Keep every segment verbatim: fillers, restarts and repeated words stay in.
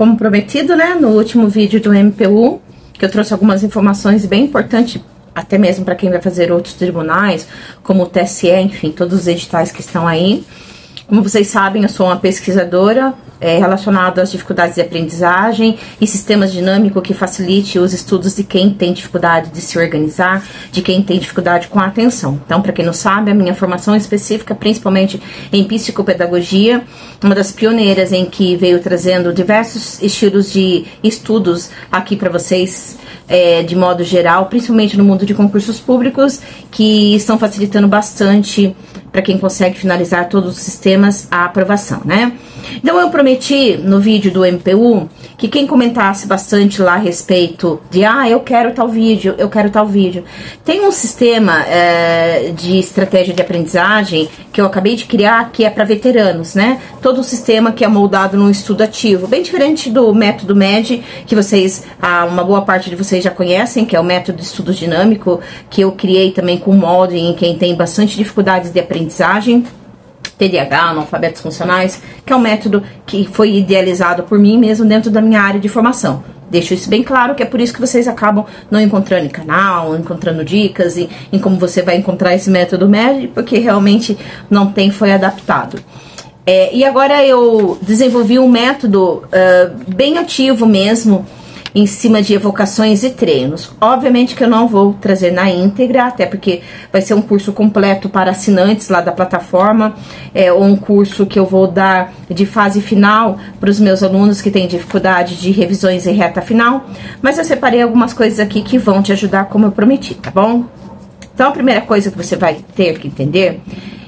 como prometido, né, no último vídeo do M P U, que eu trouxe algumas informações bem importantes, até mesmo para quem vai fazer outros tribunais, como o T S E, enfim, todos os editais que estão aí. Como vocês sabem, eu sou uma pesquisadora é, relacionada às dificuldades de aprendizagem e sistemas dinâmicos que facilite os estudos de quem tem dificuldade de se organizar, de quem tem dificuldade com a atenção. Então, para quem não sabe, a minha formação é específica, principalmente em psicopedagogia, uma das pioneiras em que veio trazendo diversos estilos de estudos aqui para vocês, é, de modo geral, principalmente no mundo de concursos públicos, que estão facilitando bastante para quem consegue finalizar todos os sistemas a aprovação, né? Então eu prometi no vídeo do M P U que quem comentasse bastante lá a respeito de ah, eu quero tal vídeo, eu quero tal vídeo. Tem um sistema é, de estratégia de aprendizagem que eu acabei de criar que é para veteranos, né? Todo o sistema que é moldado num estudo ativo, bem diferente do método M E D, que vocês, ah, uma boa parte de vocês já conhecem, que é o método de estudo dinâmico, que eu criei também com molde em quem tem bastante dificuldades de aprendizagem, T D A H, analfabetos funcionais, que é um método que foi idealizado por mim mesmo dentro da minha área de formação. Deixo isso bem claro, que é por isso que vocês acabam não encontrando em canal, encontrando dicas em, em como você vai encontrar esse método M E D, porque realmente não tem, foi adaptado. É, e agora eu desenvolvi um método uh, bem ativo mesmo, em cima de evocações e treinos. Obviamente que eu não vou trazer na íntegra, até porque vai ser um curso completo para assinantes lá da plataforma, é, ou um curso que eu vou dar de fase final para os meus alunos que têm dificuldade de revisões em reta final, mas eu separei algumas coisas aqui que vão te ajudar como eu prometi, tá bom? Então a primeira coisa que você vai ter que entender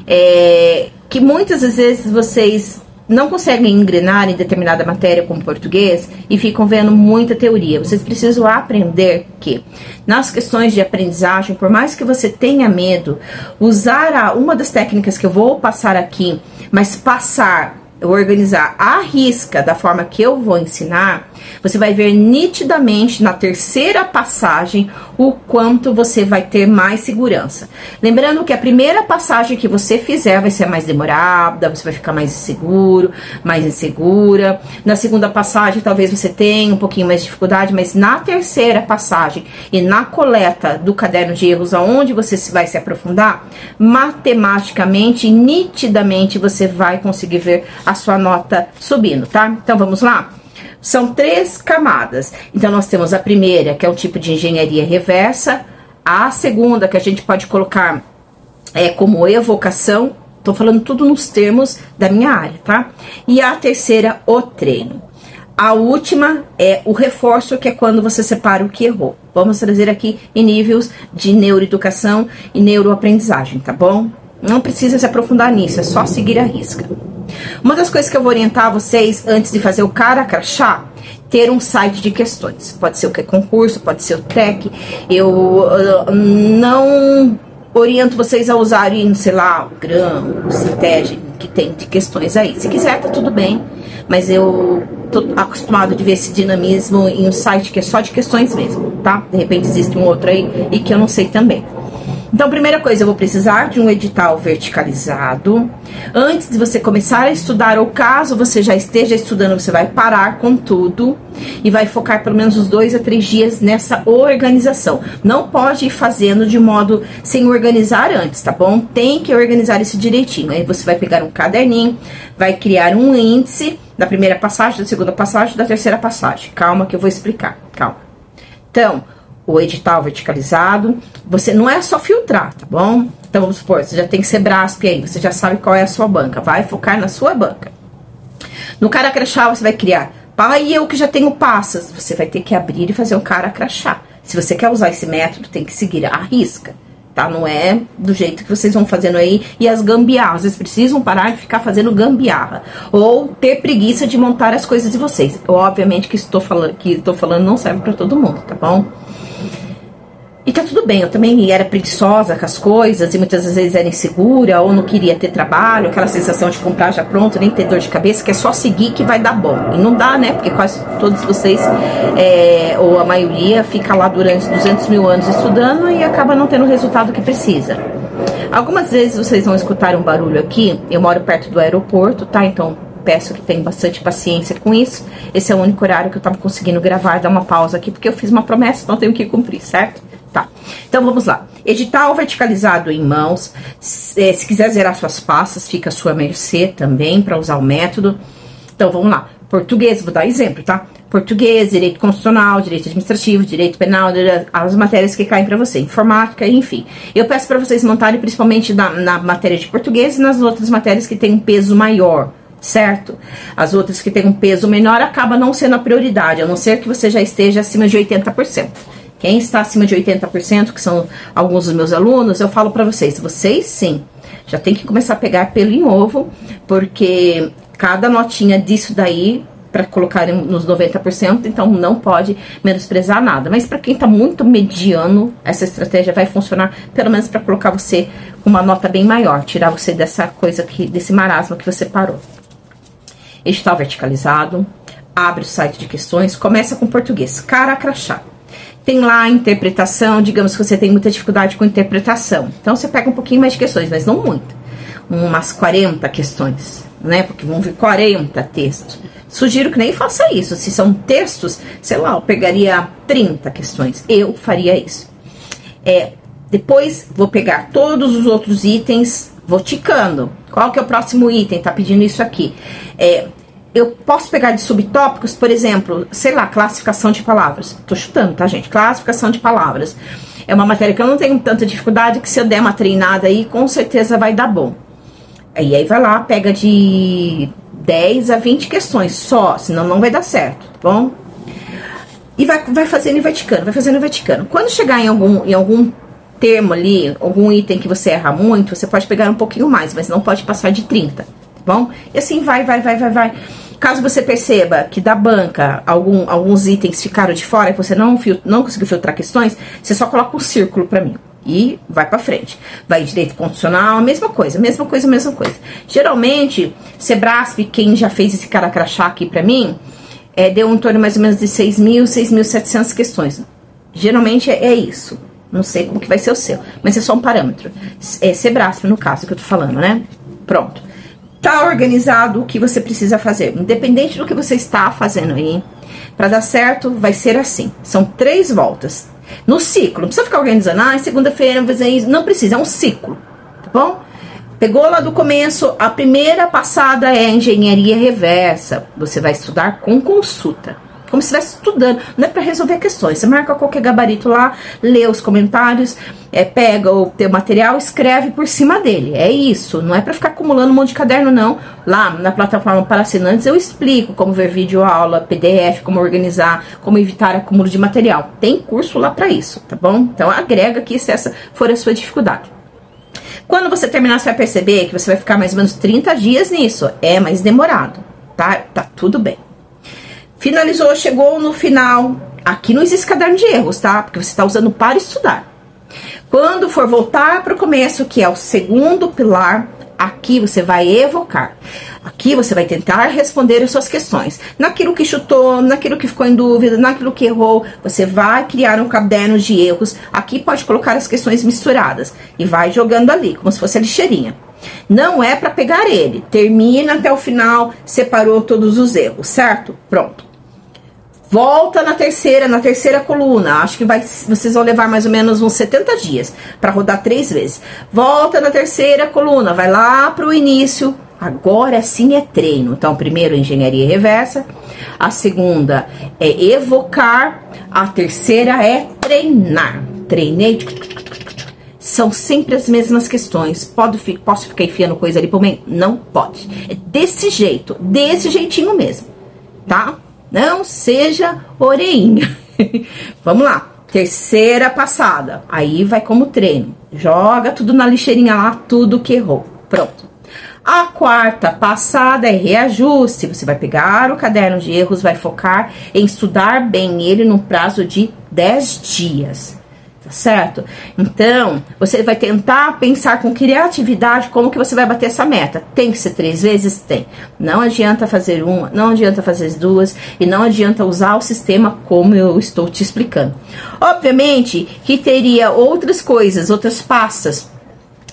é que muitas vezes vocês não conseguem engrenar em determinada matéria como português e ficam vendo muita teoria. Vocês precisam aprender que nas questões de aprendizagem, por mais que você tenha medo, usar a, uma das técnicas que eu vou passar aqui, mas passar, organizar à risca da forma que eu vou ensinar, você vai ver nitidamente na terceira passagem o quanto você vai ter mais segurança. Lembrando que a primeira passagem que você fizer vai ser mais demorada, você vai ficar mais inseguro, mais insegura. Na segunda passagem talvez você tenha um pouquinho mais de dificuldade, mas na terceira passagem e na coleta do caderno de erros, aonde você vai se aprofundar, matematicamente, nitidamente você vai conseguir ver a sua nota subindo, tá? Então vamos lá? São três camadas. Então nós temos a primeira, que é um tipo de engenharia reversa, a segunda, que a gente pode colocar é, como evocação, tô falando tudo nos termos da minha área, tá? E a terceira, o treino. A última é o reforço, que é quando você separa o que errou. Vamos trazer aqui em níveis de neuroeducação e neuroaprendizagem, tá bom? Não precisa se aprofundar nisso, é só seguir a risca. Uma das coisas que eu vou orientar vocês antes de fazer o cara crachá, ter um site de questões. Pode ser o que é concurso, pode ser o T E C. Eu uh, não oriento vocês a usarem, sei lá, o Gram, o Citege, que tem de questões aí. Se quiser, tá tudo bem, mas eu tô acostumado de ver esse dinamismo em um site que é só de questões mesmo, tá? De repente existe um outro aí e que eu não sei também. Então, primeira coisa, eu vou precisar de um edital verticalizado. Antes de você começar a estudar, ou caso você já esteja estudando, você vai parar com tudo e vai focar pelo menos uns dois a três dias nessa organização. Não pode ir fazendo de modo sem organizar antes, tá bom? Tem que organizar isso direitinho. Aí você vai pegar um caderninho, vai criar um índice da primeira passagem, da segunda passagem, da terceira passagem. Calma que eu vou explicar, calma. Então, o edital verticalizado, você não é só filtrar, tá bom? Então, vamos supor, você já tem que ser Brasp aí, você já sabe qual é a sua banca, vai focar na sua banca. No cara crachá, você vai criar, pai, eu que já tenho passas, você vai ter que abrir e fazer um cara crachá. Se você quer usar esse método, tem que seguir a risca, tá? Não é do jeito que vocês vão fazendo aí, e as gambiarras, vocês precisam parar de ficar fazendo gambiarra, ou ter preguiça de montar as coisas de vocês. Eu, obviamente, que estou falando, que estou falando não serve para todo mundo, tá bom? E tá tudo bem, eu também era preguiçosa com as coisas, e muitas vezes era insegura, ou não queria ter trabalho, aquela sensação de comprar já pronto, nem ter dor de cabeça, que é só seguir que vai dar bom. E não dá, né? Porque quase todos vocês, é, ou a maioria, fica lá durante duzentos mil anos estudando e acaba não tendo o resultado que precisa. Algumas vezes vocês vão escutar um barulho aqui, eu moro perto do aeroporto, tá? Então, peço que tenha bastante paciência com isso. Esse é o único horário que eu tava conseguindo gravar, dar uma pausa aqui, porque eu fiz uma promessa, então tenho que cumprir, certo? Tá, então vamos lá. Edital verticalizado em mãos. Se, se quiser zerar suas pastas, fica à sua mercê também para usar o método. Então vamos lá. Português, vou dar exemplo, tá? Português, direito constitucional, direito administrativo, direito penal, as matérias que caem para você, informática, enfim. Eu peço para vocês montarem principalmente na, na matéria de português e nas outras matérias que tem um peso maior, certo? As outras que tem um peso menor acaba não sendo a prioridade, a não ser que você já esteja acima de oitenta por cento. Quem está acima de oitenta por cento, que são alguns dos meus alunos, eu falo para vocês, vocês sim, já tem que começar a pegar pelo em ovo, porque cada notinha disso daí, para colocar nos noventa por cento, então não pode menosprezar nada. Mas para quem tá muito mediano, essa estratégia vai funcionar, pelo menos para colocar você com uma nota bem maior, tirar você dessa coisa aqui, desse marasmo que você parou. Edital verticalizado, abre o site de questões, começa com português, cara crachá. Tem lá a interpretação, digamos que você tem muita dificuldade com interpretação. Então você pega um pouquinho mais de questões, mas não muito. Umas quarenta questões, né? Porque vão vir quarenta textos. Sugiro que nem faça isso. Se são textos, sei lá, eu pegaria trinta questões. Eu faria isso. É, depois vou pegar todos os outros itens, vou ticando. Qual que é o próximo item? Tá pedindo isso aqui. É, eu posso pegar de subtópicos, por exemplo, sei lá, classificação de palavras. Tô chutando, tá, gente? Classificação de palavras. É uma matéria que eu não tenho tanta dificuldade, que se eu der uma treinada aí, com certeza vai dar bom. Aí, aí vai lá, pega de dez a vinte questões só, senão não vai dar certo, tá bom? E vai, vai fazendo e vai ticando, vai fazendo e vai ticando. Quando chegar em algum, em algum termo ali, algum item que você erra muito, você pode pegar um pouquinho mais, mas não pode passar de trinta, tá bom? E assim vai, vai, vai, vai, vai. Caso você perceba que da banca algum, alguns itens ficaram de fora e você não, não conseguiu filtrar questões, você só coloca um círculo pra mim. E vai pra frente. Vai direito constitucional, a mesma coisa, mesma coisa, mesma coisa. Geralmente, Sebrasp, quem já fez esse cara crachá aqui pra mim, é, deu um torno mais ou menos de seis mil, seis mil e setecentas questões. Geralmente é, é isso. Não sei como que vai ser o seu, mas é só um parâmetro. É Sebrasp, no caso, que eu tô falando, né? Pronto. Tá organizado o que você precisa fazer. Independente do que você está fazendo aí, pra dar certo, vai ser assim. São três voltas. No ciclo, não precisa ficar organizando, ah, segunda-feira vou fazer isso, não precisa, é um ciclo, tá bom? Pegou lá do começo, a primeira passada é engenharia reversa, você vai estudar com consulta, como se estivesse estudando, não é para resolver questões, você marca qualquer gabarito lá, lê os comentários, é, pega o teu material, escreve por cima dele, é isso, não é para ficar acumulando um monte de caderno não, lá na plataforma para assinantes eu explico como ver vídeo aula, P D F, como organizar, como evitar acúmulo de material, tem curso lá para isso, tá bom? Então agrega aqui se essa for a sua dificuldade. Quando você terminar, você vai perceber que você vai ficar mais ou menos trinta dias nisso, é mais demorado, tá? Tá tudo bem. Finalizou, chegou no final, aqui não existe caderno de erros, tá? Porque você está usando para estudar. Quando for voltar para o começo, que é o segundo pilar, aqui você vai evocar. Aqui você vai tentar responder as suas questões. Naquilo que chutou, naquilo que ficou em dúvida, naquilo que errou, você vai criar um caderno de erros. Aqui pode colocar as questões misturadas e vai jogando ali, como se fosse a lixeirinha. Não é para pegar ele. Termina até o final, separou todos os erros, certo? Pronto. Volta na terceira, na terceira coluna. Acho que vai, vocês vão levar mais ou menos uns setenta dias para rodar três vezes. Volta na terceira coluna, vai lá para o início. Agora sim é treino. Então, primeiro, engenharia reversa. A segunda é evocar. A terceira é treinar. Treinei. São sempre as mesmas questões. Pode, posso ficar enfiando coisa ali por meio? Não pode. É desse jeito, desse jeitinho mesmo, tá? Não seja oreinha. Vamos lá. Terceira passada. Aí vai como treino. Joga tudo na lixeirinha lá, tudo que errou. Pronto. A quarta passada é reajuste. Você vai pegar o caderno de erros, vai focar em estudar bem ele no prazo de dez dias. Tá certo? Então, você vai tentar pensar com criatividade como que você vai bater essa meta. Tem que ser três vezes? Tem. Não adianta fazer uma, não adianta fazer as duas e não adianta usar o sistema como eu estou te explicando. Obviamente que teria outras coisas, outras pastas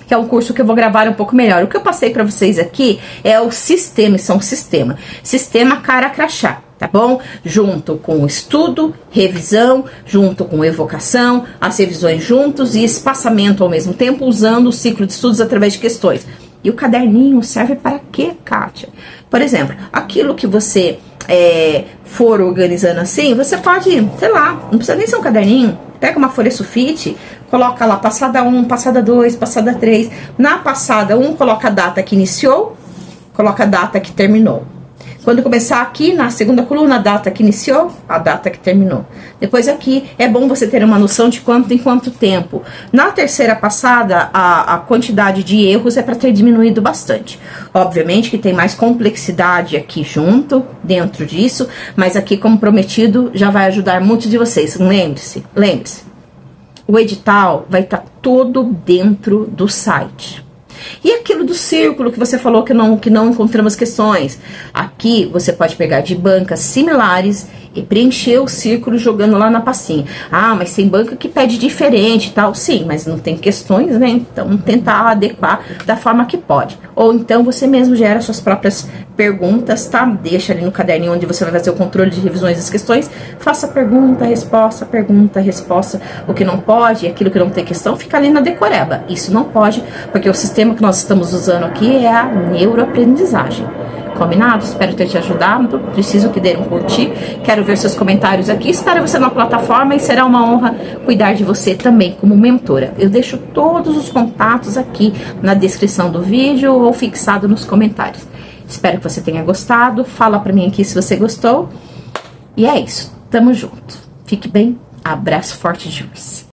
que é um curso que eu vou gravar um pouco melhor. O que eu passei para vocês aqui é o sistema, isso é um sistema. Sistema cara crachá, tá bom? Junto com o estudo, revisão, junto com evocação, as revisões juntos e espaçamento ao mesmo tempo, usando o ciclo de estudos através de questões. E o caderninho serve para quê, Kátia? Por exemplo, aquilo que você é, for organizando assim, você pode, sei lá, não precisa nem ser um caderninho, pega uma folha sulfite, coloca lá passada um, passada dois, passada três. Na passada um, coloca a data que iniciou, coloca a data que terminou. Quando começar aqui, na segunda coluna, a data que iniciou, a data que terminou. Depois aqui, é bom você ter uma noção de quanto em quanto tempo. Na terceira passada, a, a quantidade de erros é para ter diminuído bastante. Obviamente que tem mais complexidade aqui junto, dentro disso, mas aqui, como prometido, já vai ajudar muitos de vocês. Lembre-se, lembre-se, o edital vai estar todo dentro do site. E aquilo do círculo que você falou que não, que não encontramos questões. Aqui você pode pegar de bancas similares e preencher o círculo jogando lá na pastinha. Ah, mas tem banca que pede diferente e tal. Sim, mas não tem questões, né? Então tentar adequar da forma que pode. Ou então você mesmo gera suas próprias perguntas, tá? Deixa ali no caderninho onde você vai fazer o controle de revisões das questões. Faça pergunta, resposta, pergunta, resposta. O que não pode, aquilo que não tem questão, fica ali na decoreba. Isso não pode, porque o sistema que nós estamos usando aqui é a neuroaprendizagem. Combinado? Espero ter te ajudado. Preciso que dê um curtir. Quero ver seus comentários aqui. Espero você na plataforma e será uma honra cuidar de você também como mentora. Eu deixo todos os contatos aqui na descrição do vídeo ou fixado nos comentários. Espero que você tenha gostado. Fala pra mim aqui se você gostou. E é isso. Tamo junto. Fique bem. Abraço forte de luz.